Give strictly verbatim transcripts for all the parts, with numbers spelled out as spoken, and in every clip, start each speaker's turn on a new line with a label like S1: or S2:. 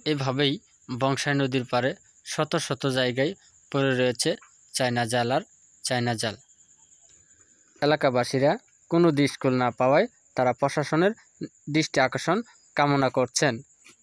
S1: এভাবেই বংশাই নদীর পাড়ে শত শত জায়গায় পড়ে রয়েছে চায়না জাল আর চায়না জাল। এলাকাবাসীরা কোনো স্কুল না পাওয়ায় তারা প্রশাসনের দৃষ্টি আকর্ষণ কামনা করছেন।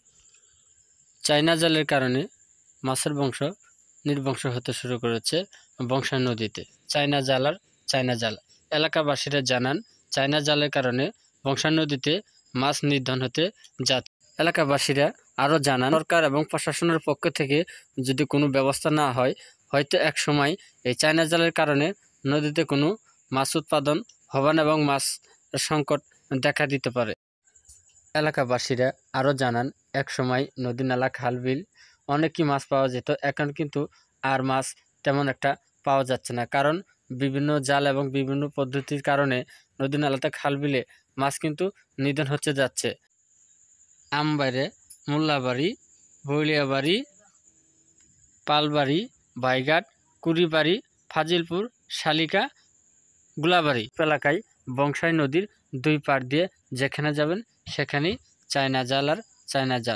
S1: চায়না জালের কারণে মাছের বংশ নির্বংশ হতে শুরু করেছে বংশাই নদীতে। চায়না জাল আর চায়না জাল এলাকাবাসীরা জানান, চায়না জালের কারণে বংশাই নদীতে মাছ নিধন হতে যাচ্ছে। এলাকাবাসীরা আরও জানান, সরকার এবং প্রশাসনের পক্ষ থেকে যদি কোনো ব্যবস্থা না হয়, হয়তো এক সময় এই চায়না জালের কারণে নদীতে কোনো মাছ উৎপাদন হবে না এবং মাছ সংকট দেখা দিতে পারে। এলাকাবাসীরা আরও জানান, এক সময় নদী নালা খাল বিল অনেকই মাছ পাওয়া যেত, এখন কিন্তু আর মাছ তেমন একটা পাওয়া যাচ্ছে না, কারণ বিভিন্ন জাল এবং বিভিন্ন পদ্ধতির কারণে নদী নালাতে খাল বিলে মাছ কিন্তু নিধন হচ্ছে যাচ্ছে। আমবাড়ি, মোল্লাবাড়ি, বৈলিয়াবাড়ি, পালবাড়ি, বাইঘাট, কুড়িবাড়ি, ফাজিলপুর, শালিকা, গুলাবাড়ি এলাকায় বংশাই নদীর দুই পাড় দিয়ে যেখানে যাবেন সেখানেই চায়না জাল আর চায়না জাল।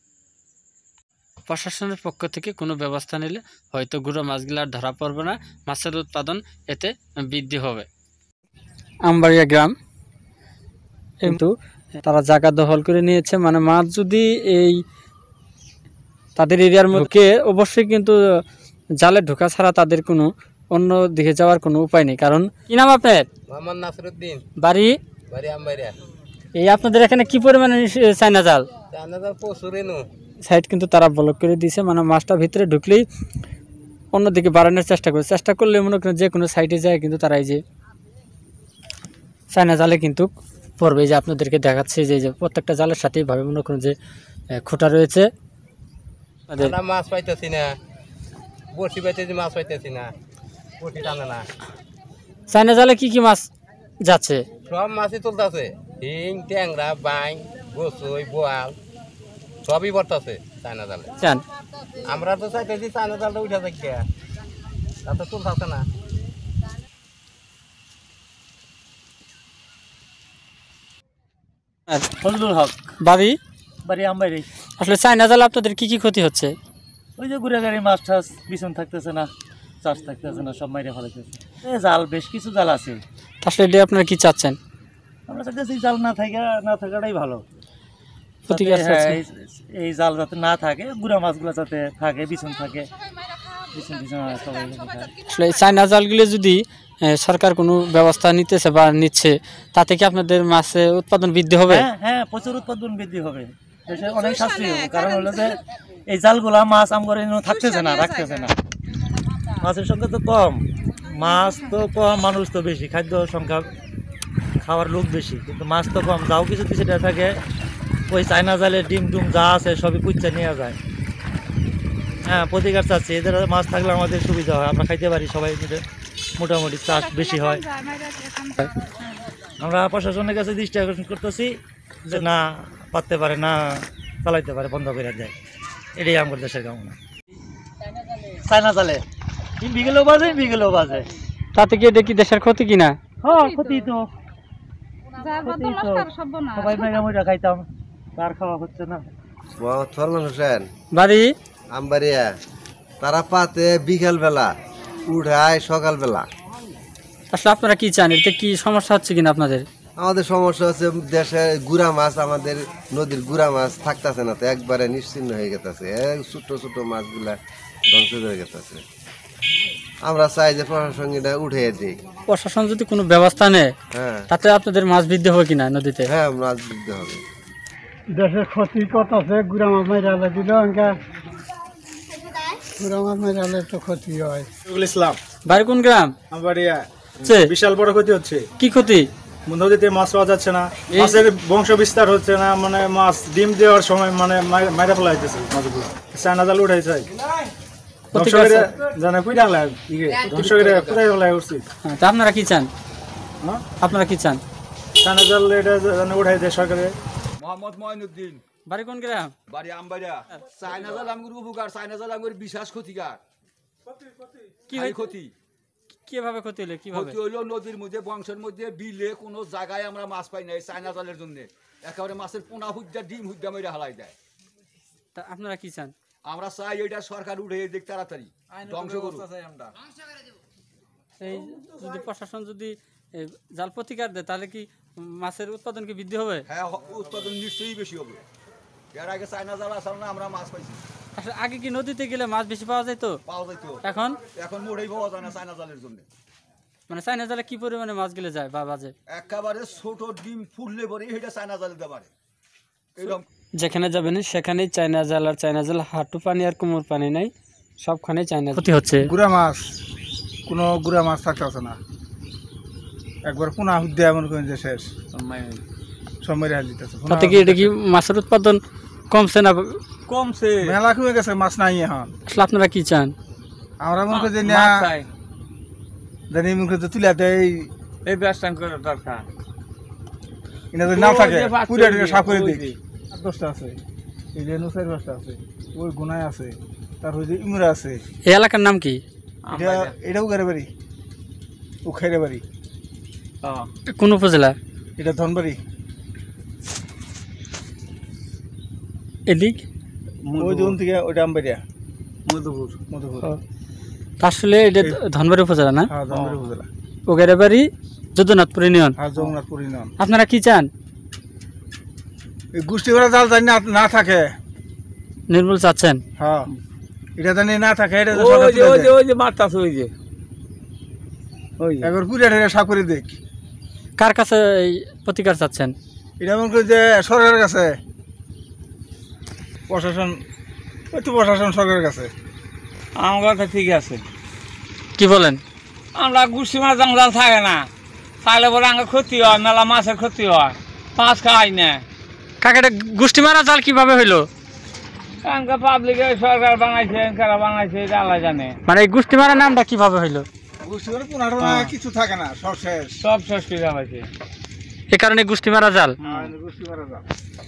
S1: প্রশাসনের পক্ষ থেকে কোনো ব্যবস্থা নিলে হয়তো গুঁড়ো মাছগুলো আর ধরা পড়বে না, মাছের উৎপাদন এতে বৃদ্ধি হবে। আমবাড়িয়া গ্রাম কিন্তু তারা জায়গা দখল করে নিয়েছে, মানে মাছ যদি এই তাদের এরিয়ার মধ্যে অবশ্যই কিন্তু জালে ঢোকা ছাড়া তাদের কোনো অন্য দিকে যাওয়ার কোনো উপায় নেই। কারণ কি নাম আপনার?
S2: মোহাম্মদ নাসিরউদ্দিন।
S1: বাড়ি?
S2: বাড়ি আমবাড়িয়া।
S1: এই আপনাদের এখানে কি পরিমাণে চায়না জাল?
S2: চায়না জাল প্রচুর এনো।
S1: সাইড কিন্তু তারা ব্লক করে দিয়েছে, মানে মাছটা ভিতরে ঢুকলেই অন্যদিকে বাড়ানোর চেষ্টা করে চেষ্টা করলে মনে করেন যে কোনো সাইডে যায় কিন্তু তারা এই যে চায়না জালে কিন্তু পড়বে। যে আপনাদেরকে দেখাচ্ছে যে প্রত্যেকটা জালের সাথে ভাবে মনে করেন যে খুঁটা রয়েছে।
S2: মাছ পাইতেছি না, বড়শি পাইতেছি, মাছ পাইতেছি না, বড়শি টানে না।
S1: চায়না জালে কি কি মাছ যাচ্ছে?
S2: সব মাছই তুলতেছে, হিং, ট্যাংরা, বাইং, গোসই, বোয়াল সবই পড়তেছে চায়না জালে।
S1: চান
S2: আমরা তো চাইতেছি চায়না জালটা উঠে থাকি, তা তো তুলতেছে না।
S3: ফজলুল হক।
S1: বাড়ি?
S3: বাড়ি আমবাড়ি।
S1: আসলে চায়না জালে আপনাদের কি কি ক্ষতি হচ্ছে?
S3: ওই যে ঘুরে গাড়ি মাছ টাছ বিছন থাকতেছে না, চাষ থাকতেছে না, সব মাইরে ফেলাইতেছে। এই জাল বেশ কিছু জাল আছে।
S1: আসলে এটা আপনারা কি চাচ্ছেন?
S3: আমরা চাইতেছি জাল না থাকে, না থাকাটাই ভালো।
S1: হ্যাঁ,
S3: এই জাল যাতে না থাকে, গুড়া মাছগুলো যাতে থাকে, বিছন থাকে, বিছন বিছন সবাই।
S1: আসলে চায়না জালগুলো যদি সরকার কোনো ব্যবস্থা নিতেছে বা নিচ্ছে, তাতে কি আপনাদের মাছের উৎপাদন বৃদ্ধি হবে?
S3: হ্যাঁ হ্যাঁ, প্রচুর উৎপাদন বৃদ্ধি হবে, দেশে অনেক শাস্তি হবে। কারণ হলো যে এই জালগুলা মাছ আমগরে থাকতেছে না, রাখতেছে না। মাছের সংখ্যা তো কম, মাছ তো কম, মানুষ তো বেশি, খাদ্য সংখ্যা খাওয়ার লোক বেশি, কিন্তু মাছ তো কম। যাও কিছু কিছুটা থাকে, ওই চায়না জালে ডিম ডুম যা আছে সবই কুচ্চা নিয়ে যায়। হ্যাঁ, প্রতিকার চাচ্ছি, এদের মাছ থাকলে আমাদের সুবিধা হয়, আমরা খাইতে পারি, সবাই মিলে মোটামুটি চাষ বেশি হয়। আমরা প্রশাসনের কাছে দৃষ্টি আকর্ষণ করতেছি যে না পারতে পারে, না চালাইতে পারে, বন্ধ করে দেয়, এটাই আমার দেশের কামনা। চায়না জালে বিকেলেও বাজে, বিকেলেও বাজে,
S1: তাতে কি এটা কি দেশের ক্ষতি কিনা?
S3: হ্যাঁ ক্ষতি তো, সবাই মেঘামুড়া খাইতাম, তার খাওয়া হচ্ছে না।
S2: সলমান হোসেন।
S1: বাড়ি?
S2: আমবাড়িয়া। তারা পাতে বিকেল বেলা, উঠায় সকাল বেলা।
S1: আসলে আপনারা কি চান, এতে কি সমস্যা হচ্ছে কিনা আপনাদের?
S2: আমাদের সমস্যা হচ্ছে দেশে গুড়া মাছ, আমাদের নদীর গুড়া মাছ থাকতেছে না, তো একবারে নিশ্চিন্ন হয়ে গেছে, ছোট ছোট মাছগুলা ধ্বংস হয়ে গেছে। আমরা চাই যে প্রশাসন এটা উঠে দিই।
S1: প্রশাসন যদি কোনো ব্যবস্থা নেয়,
S2: হ্যাঁ,
S1: তাতে আপনাদের মাছ বৃদ্ধি হবে কিনা নদীতে?
S2: হ্যাঁ, মাছ বৃদ্ধি হবে।
S4: দেশের ক্ষতি করতেছে, গুড়া মাছ মাইরালে দিল, গুড়া মাছ মাইরালে তো ক্ষতি হয়।
S5: ইসলাম।
S1: বাড়ি কোন গ্রাম?
S5: আমবাড়িয়া। বিশাল বড় ক্ষতি হচ্ছে।
S1: কি ক্ষতি?
S5: নদীতে মাছ পাওয়া যাচ্ছে না, মাছের বংশ বিস্তার হচ্ছে না, মানে মাছ ডিম দেওয়ার সময় মানে মাইরা ফেলা হইতেছে মাছগুলো। চায়না জাল উঠাই চাই,
S1: আপনারা কি চান? আপনারা কি চান?
S5: চায়না জাল এটা উঠাই দেয় সরকারে।
S6: মোহাম্মদ মঈনুদ্দিন।
S1: বাড়ি কোন গ্রাম?
S6: বাড়ি আমবাড়িয়া। চায়না জাল আমগুর উপকার, চায়না জাল আমগুর বিশেষ ক্ষতিকার।
S1: কি ক্ষতি? কিভাবে ক্ষতি হলো? কিভাবে
S6: ক্ষতি হলো? নদীর মধ্যে, বংশের মধ্যে, বিলে কোনো জায়গায় আমরা মাছ পাই না এই চায়না জালের জন্য। একেবারে মাছের পোনা হুদ্দা, ডিম হুদ্দা মেরে হালাই দেয়।
S1: তা আপনারা কি চান?
S6: আমরা চাই এটা সরকার উঠে দিক তাড়াতাড়ি ধ্বংস করুক।
S1: এই যদি প্রশাসন যদি এই জাল প্রতিকার দেয় তাহলে কি মাছের উৎপাদন কি বৃদ্ধি হবে?
S6: হ্যাঁ, হ- উৎপাদন নিশ্চয়ই বেশি হবে। এর আগে চায়না জাল আসলে না আমরা মাছ পাইছি,
S1: আসলে আগে কি নদীতে গেলে মাছ বেশি পাওয়া যেত?
S6: পাওয়া যাইতো।
S1: এখন
S6: এখন মোটেই পাওয়া যায় না চায়না জালের জন্য।
S1: মানে চাইনা জালে কি পরিমাণে মাছ গেলে যায় বা বাজে?
S6: একেবারে ছোট ডিম ফুললে পরে এটা চায়না জালে দিতে পারে এরকম।
S1: যেখানে যাবেন সেখানেই চায়না জাল আর চায়না জাল, হাঁটু পানি আর কোমর পানি নাই, সবখানে চায়না ক্ষতি হচ্ছে।
S5: গুড়া মাছ কোনো গুড়া মাছ থাকতেছে না, একবার পুনা হুদ্দে এমন করেন যে শেষ সব মেরে হাল দিতেছে।
S1: তাতে কি এটা কি মাছের উৎপাদন কমছে না?
S3: কমছে,
S5: মেলা কমে গেছে, মাছ নাই এখন।
S1: আসলে আপনারা কি চান?
S5: আমরা মনে করি যে না জানি মনে করি যে তুলে দেয়
S3: এই ব্যবস্থা করার দরকার।
S5: এটা যদি না থাকে পুরে সাফ করে দিই। দশটা আছে, এই যে নুসাইর দশটা আছে, ওই গুনায় আছে, তারপর যে ইমরা আছে।
S1: এই এলাকার নাম কি?
S5: এটা এটাও গাড়ি বাড়ি, ও খাইরে বাড়ি।
S1: কোন উপজেলা?
S5: এটা ধনবাড়ি।
S1: এদিক
S5: ওই জন থেকে ওইটা আমবাড়িয়া মধুপুর মধুপুর।
S1: আসলে এটা ধনবাড়ি উপজেলা না?
S5: হ্যাঁ, ধনবাড়ি উপজেলা।
S1: ওগেরে বাড়ি যদুনাথপুর ইউনিয়ন।
S5: হ্যাঁ, জগন্নাথপুর ইউনিয়ন।
S1: আপনারা কি চান?
S5: এই গোষ্ঠী করা জাল জানি না না থাকে।
S1: নির্মূল চাচ্ছেন?
S5: হ্যাঁ, এটা জানি না থাকে, এটা
S3: ওই যে ওই যে ওই যে মারতাছে, ওই যে ওই যে
S5: একবার পুরে সাফ করে দিক।
S1: কার কাছে এই প্রতিকার চাচ্ছেন?
S5: এটা মনে করি যে সরকারের কাছে, প্রশাসন, ওই তো প্রশাসন সরকারের কাছে।
S3: আমার কথা ঠিক আছে।
S1: কি বলেন?
S3: আমরা গুষ্টি মাছ জাল থাকে না, তাহলে পরে আমার ক্ষতি হয়, মেলা মাছের ক্ষতি হয়, মাছ খাই না।
S1: কাকে এটা গোষ্ঠী মারা জাল কিভাবে হইলো?
S3: এখানকার পাবলিকে সরকার বানাইছে, কারা বানাইছে এটা আল্লাহ জানে।
S1: মানে এই গোষ্ঠী মারা নামটা কিভাবে হইলো?
S5: গোষ্ঠী করে পুনাটো কিছু থাকে না, সব শেষ।
S3: সব শেষ করে যাবাইছে,
S1: এ কারণে গোষ্ঠী মারা জাল।
S5: গোষ্ঠী করা জাল।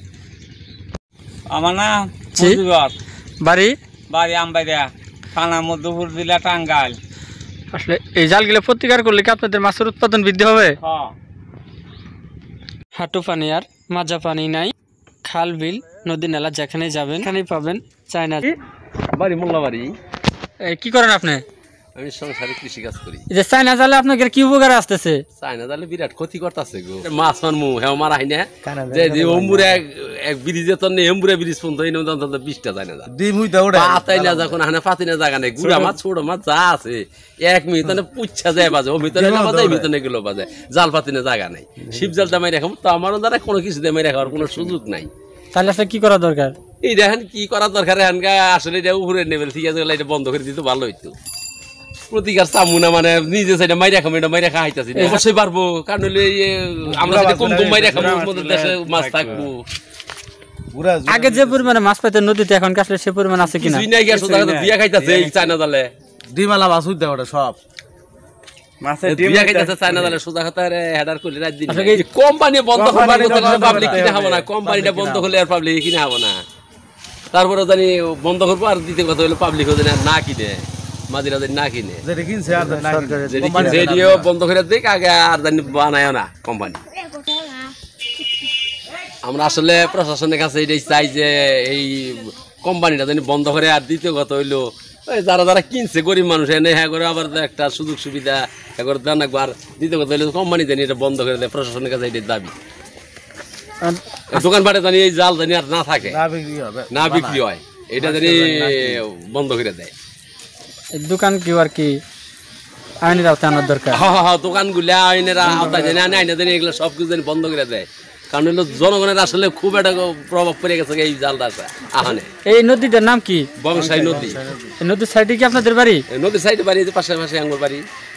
S3: আমার না
S1: জি।
S3: মুজিবর,
S1: বাড়ি
S3: বাড়ি আমবাইরা, থানা মধ্যপুর জেলা টাঙ্গাইল।
S1: আসলে এই জালগুলো প্রতিকার করলে কি আপনাদের মাছের উৎপাদন বৃদ্ধি হবে?
S3: হ্যাঁ,
S1: হাঁটু পানি আর মাজা পানি নাই, খাল বিল নদী নালা যেখানে যাবেন সেখানেই পাবেন চায়না।
S7: বাড়ি মোল্লা বাড়ি।
S1: এই কি করেন আপনি?
S7: আমি সংসারে কৃষি কাজ করি।
S1: এই যে চায়না জালে আপনাদের কি উপকার আসতেছে?
S7: চায়না জালে বিরাট ক্ষতি করতেছে গো। মাছ মারমু হেও মারা হয় না, যে অম্বুরে এক ব্রিজে তো নেই, অম্বুরে ব্রিজ পর্যন্ত এই নদী বিশটা চায়না জাল।
S5: ডিম হইতে ওটা
S7: পাতাই না যখন হানে পাতি না জায়গা নেই, গুড়া মাছ ছোট মাছ যা আছে এক মিনিট পুচ্ছা যায় বাজে, ও ভিতরে বাজে, এই ভিতরে গুলো বাজে, জাল পাতি না জায়গা নেই। শিব জালটা মাই রাখাম তো আমারও দ্বারা কোনো কিছু দিয়ে মাই রাখার কোনো সুযোগ নাই।
S1: তাহলে আসলে কি করা দরকার?
S7: এই দেখেন কি করার দরকার, এখানকা আসলে এটা উপরে নেবেল ঠিক আছে, এটা বন্ধ করে দিতে ভালো হইতো। প্রতিকার চামু না, মানে নিজে সেটা মাইরা খাম, এটা মাইরা খাইতাছি অবশ্যই পারবো, কারণ হলে আমরা যদি কম কম মাইরা খাবো আমাদের দেশে মাছ থাকবো।
S1: আগে যে পরিমাণে মাছ পাইতেন নদীতে এখন কি আসলে সে পরিমাণ আছে কিনা?
S7: কিছুই নাই, গেছো তারা তো দিয়া খাইতাছে এই চায়না জালে।
S5: ডিমালা মাছ হইতে ওটা সব
S3: মাছের
S7: দিয়া খাইতাছে চায়না জালে, সোজা কথা হেডার করলে রাত দিন। কোম্পানি বন্ধ করলে পাবলিক কিনে খাবো না, কোম্পানিটা বন্ধ করলে আর পাবলিক কিনে খাবো না। তারপরে জানি বন্ধ করবো, আর দ্বিতীয় কথা হলো পাবলিক ওদের না কিনে, মাঝিরা যদি না কিনে,
S5: যেটা কিনছে আর না কিনছে।
S7: যদি কিনছে এটিও বন্ধ করে দিক, আগে আর জানি বানায়ও না কোম্পানি। আমরা আসলে প্রশাসনের কাছে এটাই চাই যে এই কোম্পানিটা জানি বন্ধ করে, আর দ্বিতীয় কথা হইলো ওই যারা যারা কিনছে গরিব মানুষ এনে হ্যাঁ করে আবার একটা সুযোগ সুবিধা হ্যাঁ করে দেন একবার। দ্বিতীয় কথা হইলো কোম্পানি জানি এটা বন্ধ করে দেয়, প্রশাসনের কাছে এটাই দাবি। দোকানপাটে জানি এই জাল জানি আর না থাকে, না বিক্রি হয়, এটা জানি বন্ধ করে দেয়।
S1: দোকান কি আর কি আইনের আওতায় আনার দরকার।
S7: হ্যাঁ হ্যাঁ, দোকানগুলা আইনের আওতায় জানি আনে, আইনে জানি এগুলো সব কিছু জানি বন্ধ করে দেয়। কারণ হলো জনগণের আসলে খুব একটা প্রভাব পড়ে গেছে এই জালটা আহানে।
S1: এই নদীটার নাম কি?
S7: বংশাই নদী।
S1: এই নদীর সাইডে কি আপনাদের বাড়ি?
S7: নদীর সাইডে বাড়ি, পাশে পাশে আঙ্গুর বাড়ি।